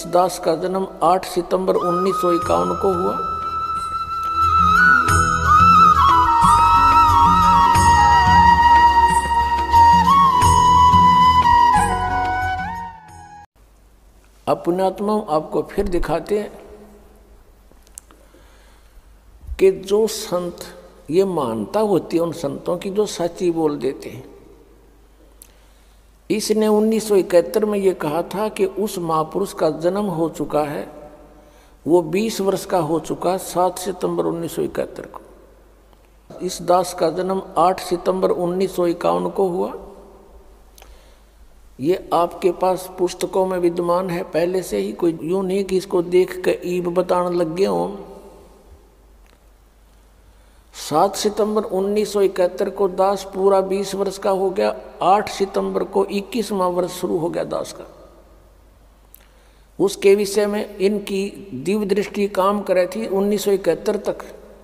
दास का जन्म 8 सितंबर 1951 को हुआ। अब पुण्यात्मा आपको फिर दिखाते हैं कि जो संत, ये मानता होती है उन संतों की जो सच्ची बोल देते हैं। इसने 1971 में ये कहा था कि उस महापुरुष का जन्म हो चुका है, वो 20 वर्ष का हो चुका 7 सितंबर 1971 को। इस दास का जन्म 8 सितंबर 1951 को हुआ। ये आपके पास पुस्तकों में विद्यमान है पहले से ही, कोई यूं नहीं कि इसको देख कर ईब बताने लग गए हों। 7 सितंबर 1971 को दास पूरा 20 वर्ष का हो गया। 8 सितंबर को 21वां वर्ष शुरू हो गया दास का। उसके विषय में इनकी दिव्य दृष्टि काम करे थी 1971 तक,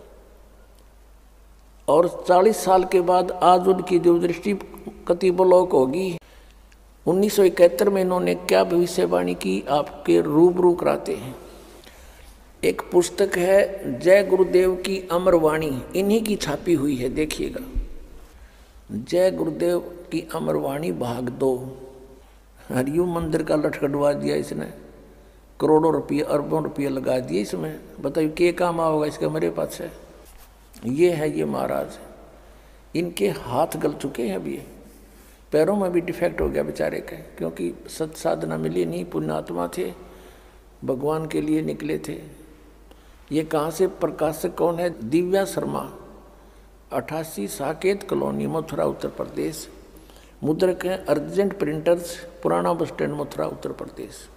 और 40 साल के बाद आज उनकी दिव्य दृष्टि कति ब्लॉक होगी। 1971 में इन्होंने क्या भविष्यवाणी की आपके रूबरू कराते हैं। एक पुस्तक है जय गुरुदेव की अमरवाणी, इन्हीं की छापी हुई है, देखिएगा। जय गुरुदेव की अमरवाणी भाग 2। हरिओम मंदिर का लटकटवा दिया इसने, करोड़ों रुपये अरबों रुपये लगा दिए इसमें। बताइए क्या काम आओगा इसका मेरे पास है। ये है ये महाराज, इनके हाथ गल चुके हैं अभी, पैरों में भी डिफेक्ट हो गया बेचारे के, क्योंकि सत साधना मिली नहीं। पुण्यात्मा थे, भगवान के लिए निकले थे। ये कहाँ से, प्रकाशक कौन है? दिव्या शर्मा, 88 साकेत कॉलोनी, मथुरा उत्तर प्रदेश। मुद्रक है अर्जेंट प्रिंटर्स, पुराना बस स्टैंड, मथुरा उत्तर प्रदेश।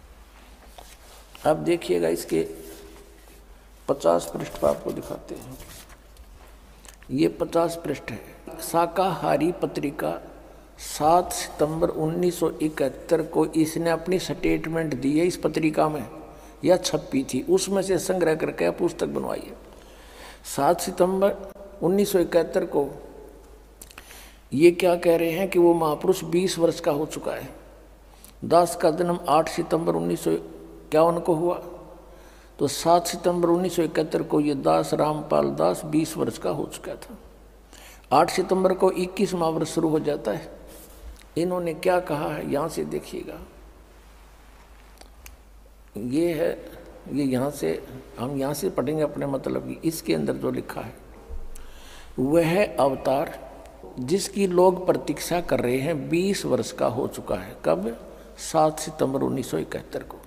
अब देखिएगा इसके 50 पृष्ठ पर आपको दिखाते हैं। ये 50 पृष्ठ है। शाकाहारी पत्रिका 7 सितंबर 1971 को इसने अपनी स्टेटमेंट दी है इस पत्रिका में, या छपी थी, उसमें से संग्रह करके पुस्तक बनवाई है। 7 सितंबर 1971 को ये क्या कह रहे हैं कि वो महापुरुष 20 वर्ष का हो चुका है। दास का जन्म 8 सितंबर 1951 को हुआ, तो 7 सितंबर 1971 को ये दास रामपाल दास 20 वर्ष का हो चुका था। 8 सितंबर को 21वां वर्ष शुरू हो जाता है। इन्होंने क्या कहा है यहाँ से देखिएगा। ये है, ये यहाँ से हम यहाँ से पढ़ेंगे अपने मतलब की। इसके अंदर जो लिखा है, वह अवतार जिसकी लोग प्रतीक्षा कर रहे हैं 20 वर्ष का हो चुका है। कब? 7 सितंबर 1971 को।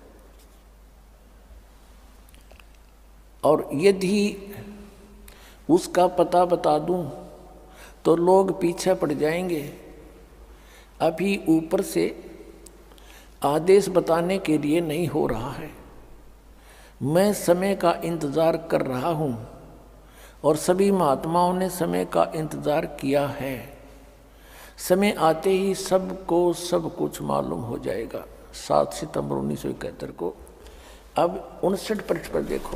और यदि उसका पता बता दूं तो लोग पीछे पड़ जाएंगे। अभी ऊपर से आदेश बताने के लिए नहीं हो रहा है। मैं समय का इंतज़ार कर रहा हूँ और सभी महात्माओं ने समय का इंतज़ार किया है। समय आते ही सबको सब कुछ मालूम हो जाएगा। 7 सितंबर 1971 को। अब 59 पृष्ठ पर देखो।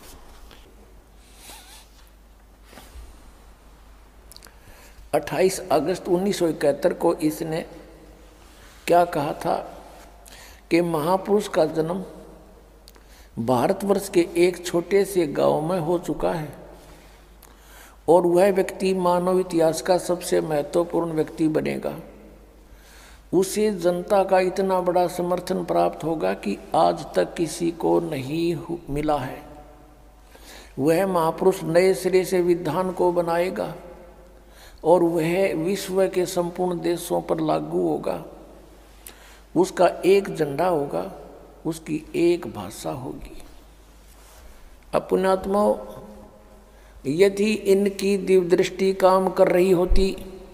अट्ठाईस अगस्त 1971 को इसने क्या कहा था कि महापुरुष का जन्म भारतवर्ष के एक छोटे से गांव में हो चुका है और वह व्यक्ति मानव इतिहास का सबसे महत्वपूर्ण व्यक्ति बनेगा। उसे जनता का इतना बड़ा समर्थन प्राप्त होगा कि आज तक किसी को नहीं मिला है। वह महापुरुष नए सिरे से विधान को बनाएगा और वह विश्व के संपूर्ण देशों पर लागू होगा। उसका एक झंडा होगा, उसकी एक भाषा होगी। पुण्यात्माओं, यदि इनकी दिव्य दृष्टि काम कर रही होती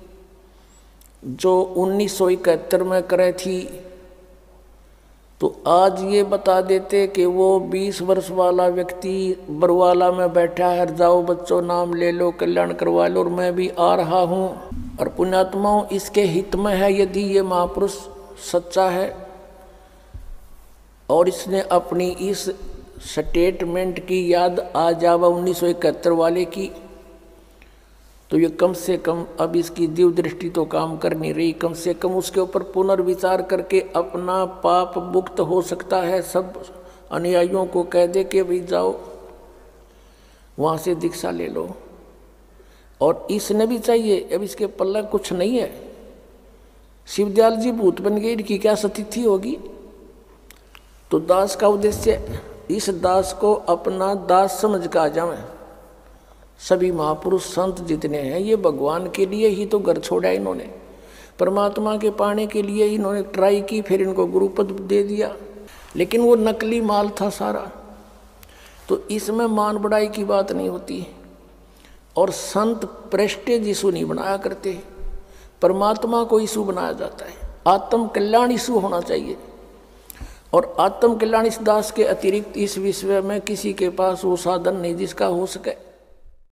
जो 1971 में करे थी, तो आज ये बता देते कि वो 20 वर्ष वाला व्यक्ति बरवाला में बैठा है, जाओ बच्चों नाम ले लो, कल्याण करवा लो, और मैं भी आ रहा हूँ। और पुण्यात्माओं, इसके हित में है यदि ये महापुरुष सच्चा है और इसने अपनी इस स्टेटमेंट की याद आ जावा 1971 वाले की, तो ये कम से कम अब इसकी दिव्य दृष्टि तो काम कर नहीं रही, कम से कम उसके ऊपर पुनर्विचार करके अपना पाप मुक्त हो सकता है। सब अनुयायियों को कह दे कि भाई जाओ वहाँ से दीक्षा ले लो। और इसने भी चाहिए, अब इसके पल्ला कुछ नहीं है। शिवदयाल जी भूत बन गए, इनकी क्या स्थिति होगी। तो दास का उद्देश्य इस दास को अपना दास समझ कर आ जाए। सभी महापुरुष संत जितने हैं ये भगवान के लिए ही तो घर छोड़ा इन्होंने, परमात्मा के पाने के लिए इन्होंने ट्राई की, फिर इनको गुरुपद दे दिया, लेकिन वो नकली माल था सारा। तो इसमें मान बढ़ाई की बात नहीं होती। और संत प्रेस्टेज इशू नहीं बनाया करते, परमात्मा को इशू बनाया जाता है। आत्म कल्याण इशू होना चाहिए। और आत्म कल्याण इस दास के अतिरिक्त इस विश्व में किसी के पास वो साधन नहीं जिसका हो सके।